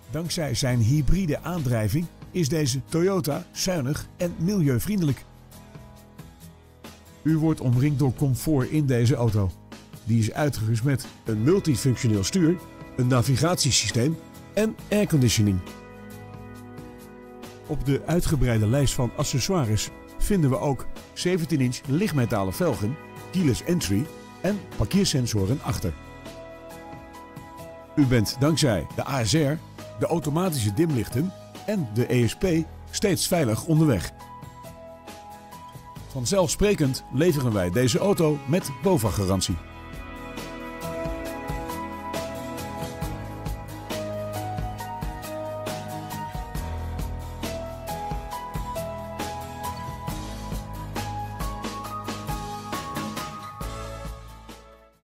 Dankzij zijn hybride aandrijving is deze Toyota zuinig en milieuvriendelijk. U wordt omringd door comfort in deze auto. Die is uitgerust met een multifunctioneel stuur, een navigatiesysteem en airconditioning. Op de uitgebreide lijst van accessoires vinden we ook 17-inch lichtmetalen velgen, keyless entry en parkeersensoren achter. U bent dankzij de ASR, de automatische dimlichten en de ESP steeds veilig onderweg. Vanzelfsprekend leveren wij deze auto met BOVAG-garantie.